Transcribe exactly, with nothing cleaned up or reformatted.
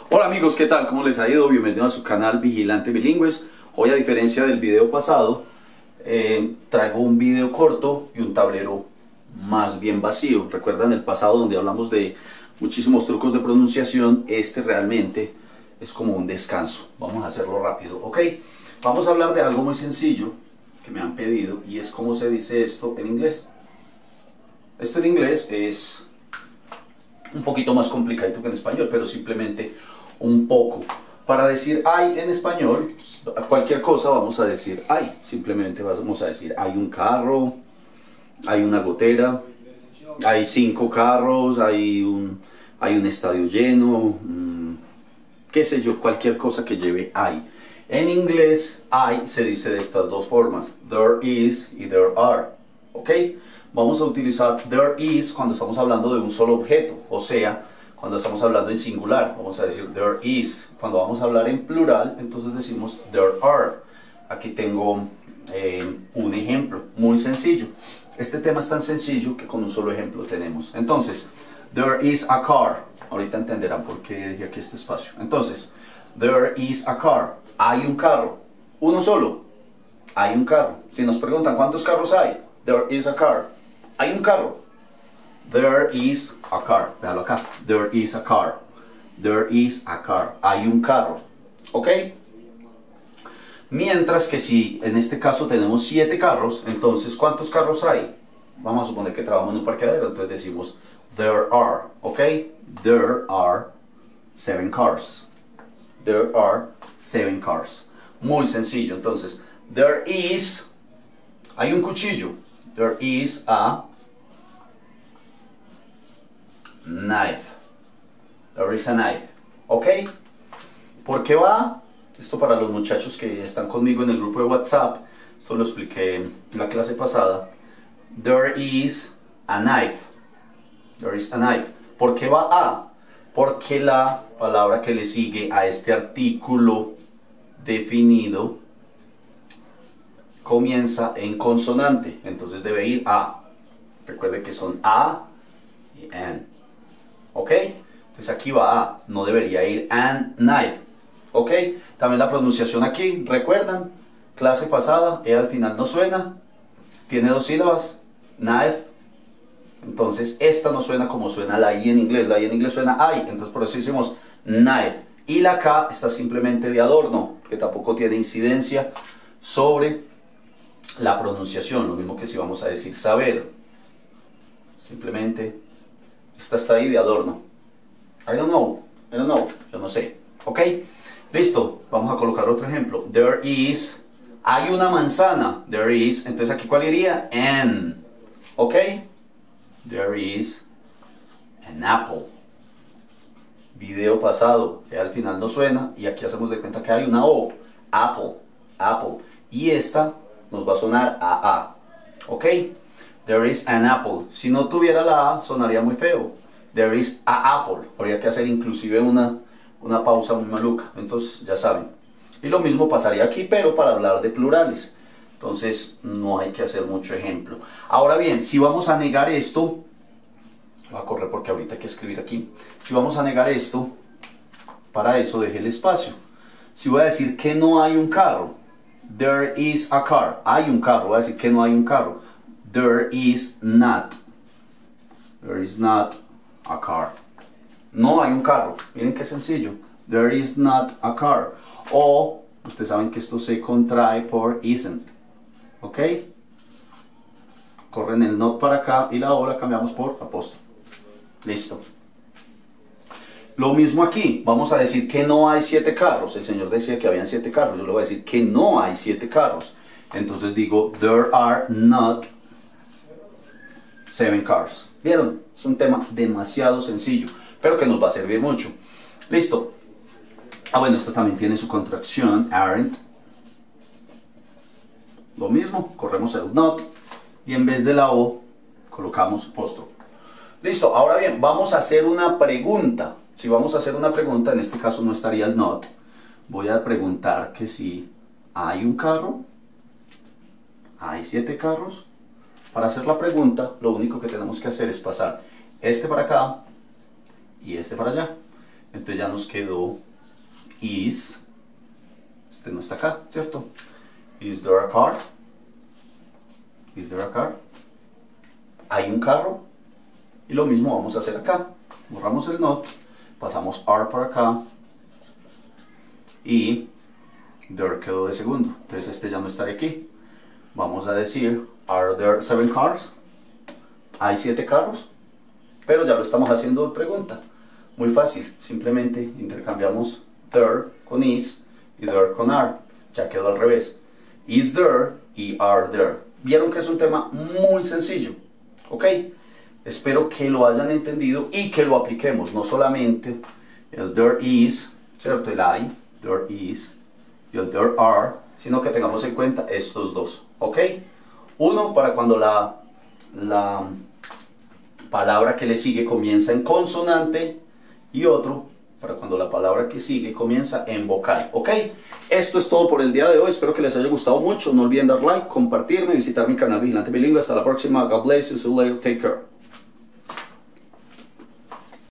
Hola amigos, ¿qué tal? ¿Cómo les ha ido? Bienvenidos a su canal Vigilante Bilingües. Hoy, a diferencia del video pasado, eh, traigo un video corto y un tablero más bien vacío. ¿Recuerdan el pasado donde hablamos de muchísimos trucos de pronunciación? Este realmente es como un descanso. Vamos a hacerlo rápido, ¿ok? Vamos a hablar de algo muy sencillo que me han pedido y es cómo se dice esto en inglés. Esto en inglés es un poquito más complicado que en español, pero simplemente un poco. Para decir hay en español, cualquier cosa vamos a decir hay. Simplemente vamos a decir hay un carro, hay una gotera, hay cinco carros, hay un, hay un estadio lleno, mmm, qué sé yo, cualquier cosa que lleve hay. En inglés hay se dice de estas dos formas, there is y there are, ¿ok? Vamos a utilizar there is cuando estamos hablando de un solo objeto, o sea, cuando estamos hablando en singular, vamos a decir there is. Cuando vamos a hablar en plural, entonces decimos there are. Aquí tengo eh, un ejemplo muy sencillo. Este tema es tan sencillo que con un solo ejemplo tenemos. Entonces, there is a car. Ahorita entenderán por qué dejé aquí este espacio. Entonces, there is a car. Hay un carro. Uno solo. Hay un carro. Si nos preguntan cuántos carros hay, there is a car. Hay un carro. There is a car. Véalo acá. There is a car. There is a car. Hay un carro. ¿Ok? Mientras que si en este caso tenemos siete carros, entonces ¿cuántos carros hay? Vamos a suponer que trabajamos en un parqueadero, entonces decimos there are. ¿Ok? There are seven cars. There are seven cars. Muy sencillo. Entonces, there is. Hay un cuchillo. There is a knife. There is a knife. ¿Ok? ¿Por qué va? Esto para los muchachos que están conmigo en el grupo de WhatsApp. Esto lo expliqué en la clase pasada. There is a knife. There is a knife. ¿Por qué va a? Porque la palabra que le sigue a este artículo definido comienza en consonante. Entonces debe ir a. Recuerde que son a y an. ¿Ok? Entonces aquí va a, no debería ir an knife. ¿Ok? También la pronunciación aquí, ¿recuerdan? Clase pasada, e al final no suena. Tiene dos sílabas, knife. Entonces esta no suena como suena la i en inglés. La i en inglés suena I, entonces por eso decimos knife. Y la K está simplemente de adorno, que tampoco tiene incidencia sobre la pronunciación. Lo mismo que si vamos a decir saber. Simplemente esta está ahí de adorno. I don't know, I don't know, yo no sé. ¿Ok? Listo, vamos a colocar otro ejemplo. There is, hay una manzana. There is, entonces aquí ¿cuál iría? An. ¿Ok? There is an apple. Video pasado, que al final no suena, y aquí hacemos de cuenta que hay una O. Apple, apple. Y esta nos va a sonar a A. ¿Ok? There is an apple. Si no tuviera la A, sonaría muy feo. There is a apple. Habría que hacer inclusive una, una pausa muy maluca. Entonces, ya saben. Y lo mismo pasaría aquí, pero para hablar de plurales. Entonces, no hay que hacer mucho ejemplo. Ahora bien, si vamos a negar esto, voy a correr porque ahorita hay que escribir aquí. Si vamos a negar esto, para eso deje el espacio. Si voy a decir que no hay un carro, there is a car. Hay un carro, voy a decir que no hay un carro. There is not. There is not a car. No hay un carro. Miren qué sencillo. There is not a car. O, ustedes saben que esto se contrae por isn't. ¿Ok? Corren el not para acá y la O la cambiamos por apóstrofe. Listo. Lo mismo aquí. Vamos a decir que no hay siete carros. El Señor decía que habían siete carros. Yo le voy a decir que no hay siete carros. Entonces digo, there are not seven cars. ¿Vieron? Es un tema demasiado sencillo, pero que nos va a servir mucho. Listo. Ah, bueno, esto también tiene su contracción, aren't. Lo mismo, corremos el not y en vez de la O colocamos apóstrofe. Listo, ahora bien, vamos a hacer una pregunta. Si vamos a hacer una pregunta, en este caso no estaría el not. Voy a preguntar que si hay un carro, hay siete carros. Para hacer la pregunta, lo único que tenemos que hacer es pasar este para acá y este para allá. Entonces ya nos quedó is. Este no está acá, ¿cierto? Is there a car? Is there a car? ¿Hay un carro? Y lo mismo vamos a hacer acá. Borramos el not, pasamos are para acá y there quedó de segundo. Entonces este ya no estaría aquí. Vamos a decir, are there seven cars? ¿Hay siete carros? Pero ya lo estamos haciendo de pregunta. Muy fácil, simplemente intercambiamos there con is y there con are. Ya quedó al revés. Is there y are there. Vieron que es un tema muy sencillo, ¿ok? Espero que lo hayan entendido y que lo apliquemos. No solamente el there is, ¿cierto? El hay, there is, y el there are, sino que tengamos en cuenta estos dos, ¿ok? Uno para cuando la, la palabra que le sigue comienza en consonante y otro para cuando la palabra que sigue comienza en vocal, ¿ok? Esto es todo por el día de hoy, espero que les haya gustado mucho, no olviden dar like, compartirme, visitar mi canal Vigilante Bilingüe, hasta la próxima, God bless you, see you later, take care.